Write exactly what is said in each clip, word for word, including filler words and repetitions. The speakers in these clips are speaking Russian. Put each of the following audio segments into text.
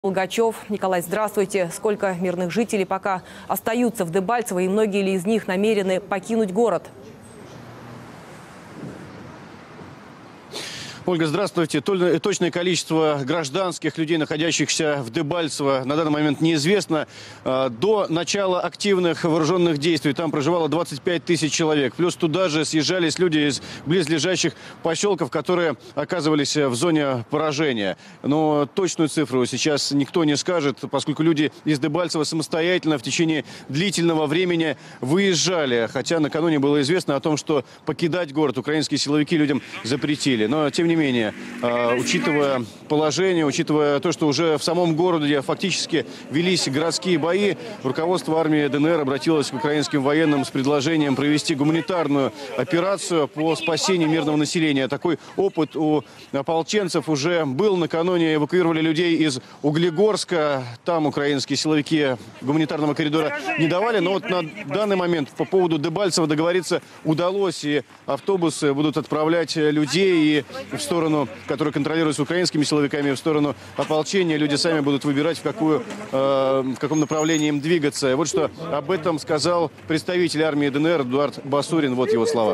Долгачев. Николай, здравствуйте. Сколько мирных жителей пока остаются в Дебальцево и многие ли из них намерены покинуть город? Ольга, здравствуйте. Точное количество гражданских людей, находящихся в Дебальцево, на данный момент неизвестно. До начала активных вооруженных действий там проживало двадцать пять тысяч человек. Плюс туда же съезжались люди из близлежащих поселков, которые оказывались в зоне поражения. Но точную цифру сейчас никто не скажет, поскольку люди из Дебальцева самостоятельно в течение длительного времени выезжали. Хотя накануне было известно о том, что покидать город украинские силовики людям запретили. Но тем не менее... Тем не менее, э, учитывая положение, учитывая то, что уже в самом городе фактически велись городские бои, руководство армии ДНР обратилось к украинским военным с предложением провести гуманитарную операцию по спасению мирного населения. Такой опыт у ополченцев уже был. Накануне эвакуировали людей из Углегорска. Там украинские силовики гуманитарного коридора не давали. Но вот на данный момент по поводу Дебальцева договориться удалось. И автобусы будут отправлять людей и в сторону, которая контролируется украинскими силовиками, в сторону ополчения. Люди сами будут выбирать, в, какую, э, в каком направлении им двигаться. Вот что об этом сказал представитель армии ДНР Эдуард Басурин. Вот его слова.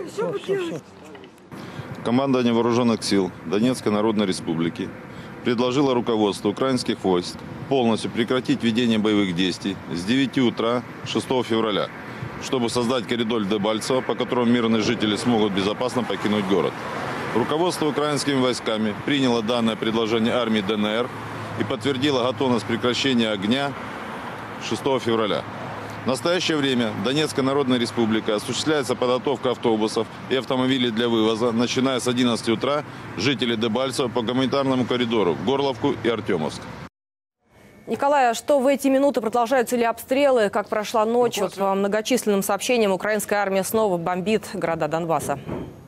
Командование вооруженных сил Донецкой Народной Республики предложило руководству украинских войск полностью прекратить ведение боевых действий с девяти утра шестого февраля, чтобы создать коридор Дебальцево, по которому мирные жители смогут безопасно покинуть город. Руководство украинскими войсками приняло данное предложение армии ДНР и подтвердило готовность прекращения огня шестого февраля. В настоящее время Донецкая Народная Республика осуществляется подготовка автобусов и автомобилей для вывоза, начиная с одиннадцати утра, жителей Дебальцева по гуманитарному коридору в Горловку и Артемовск. Николай, а что в эти минуты продолжаются ли обстрелы? Как прошла ночь? Вот по многочисленным сообщениям украинская армия снова бомбит города Донбасса.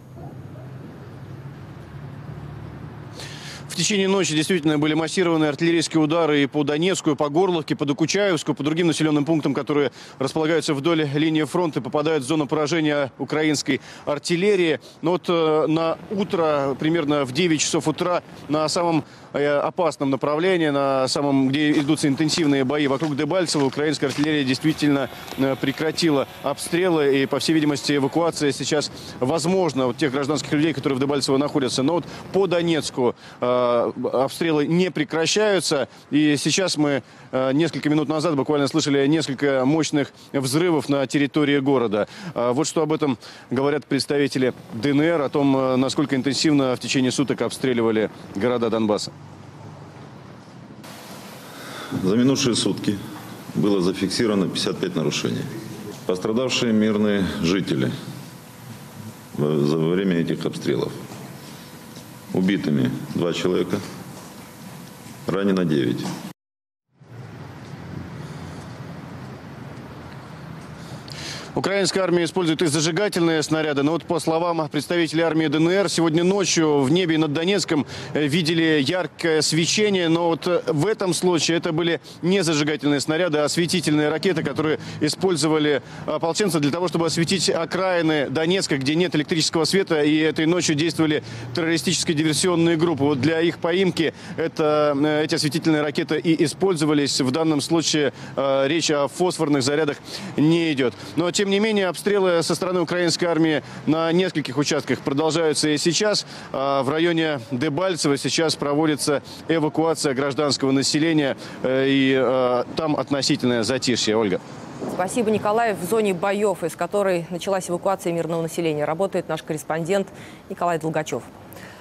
В течение ночи действительно были массированные артиллерийские удары и по Донецку, и по Горловке, по Докучаевску, по другим населенным пунктам, которые располагаются вдоль линии фронта, попадают в зону поражения украинской артиллерии. Но вот э, на утро, примерно в девять часов утра, на самом э, опасном направлении, на самом, где идутся интенсивные бои вокруг Дебальцева, украинская артиллерия действительно э, прекратила обстрелы. И, по всей видимости, эвакуация сейчас возможна вот тех гражданских людей, которые в Дебальцево находятся. Но вот по Донецку э, обстрелы не прекращаются. И сейчас мы э, несколько минут назад буквально слышали несколько мощных взрывов на территории города. Э, вот что об этом говорят представители ДНР, о том, э, насколько интенсивно в течение суток обстреливали города Донбасса. За минувшие сутки было зафиксировано пятьдесят пять нарушений. Пострадавшие мирные жители во время этих обстрелов. Убитыми два человека, ранено девять. Украинская армия использует и зажигательные снаряды, но вот по словам представителей армии ДНР, сегодня ночью в небе над Донецком видели яркое свечение, но вот в этом случае это были не зажигательные снаряды, а осветительные ракеты, которые использовали ополченцы для того, чтобы осветить окраины Донецка, где нет электрического света, и этой ночью действовали террористические диверсионные группы. Вот для их поимки это, эти осветительные ракеты и использовались. В данном случае э, речь о фосфорных зарядах не идет. Но тем не менее, обстрелы со стороны украинской армии на нескольких участках продолжаются и сейчас. В районе Дебальцева сейчас проводится эвакуация гражданского населения, и там относительное затишье. Ольга. Спасибо, Николай. В зоне боев, из которой началась эвакуация мирного населения, работает наш корреспондент Николай Долгачев.